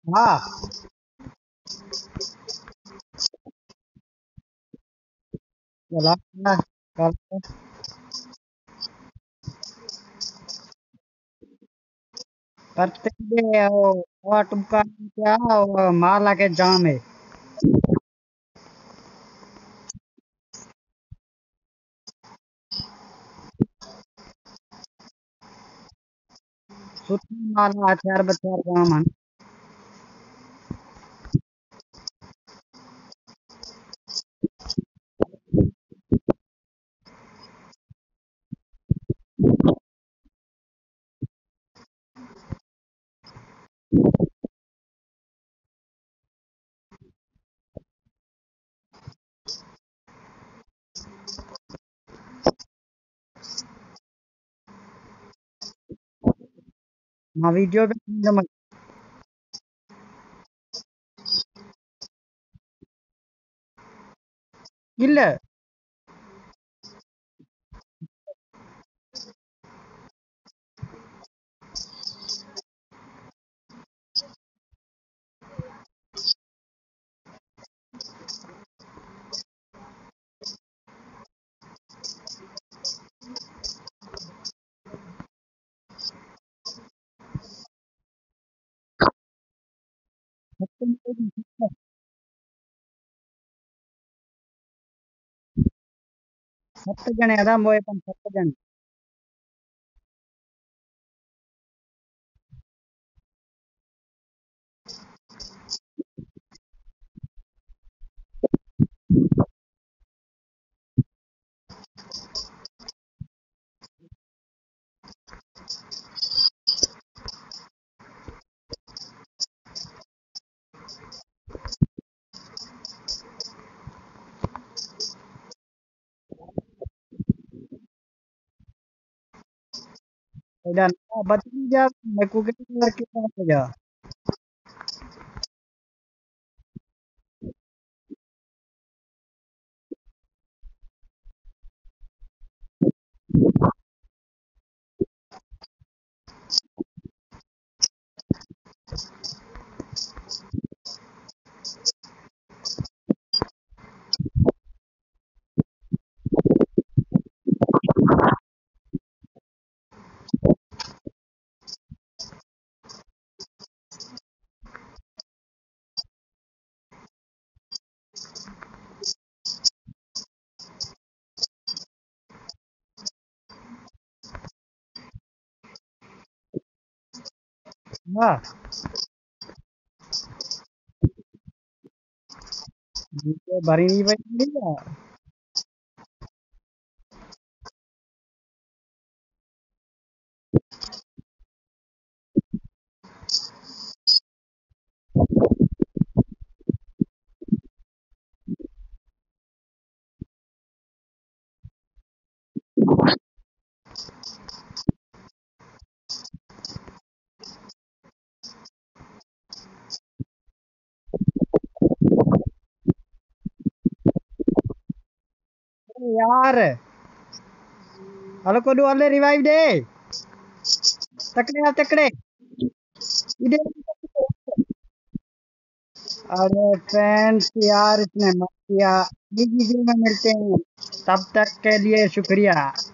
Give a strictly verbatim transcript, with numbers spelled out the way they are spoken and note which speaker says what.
Speaker 1: हाँ। चला ना, कर। करते हैं वो वो तुमका क्या वो माला के जाम है। सुती माला हथियार बथियार जाम है। हाँ वीडियो पे समझ। ಇಲ್ಲ ಹತ್ತು ಜನ ಅದ ಮೂವತ್ತು ಹತ್ತು ಜನ. Dan baterija mekuke kita saja. हाँ भरी नहीं बनी है। यार अलको दो वाले रिवाइव दे। तकड़े तकड़े इधर। अरे फ्रेंड्स यार इसने मत किया। अगली वीडियो में मिलते हैं, तब तक के लिए शुक्रिया।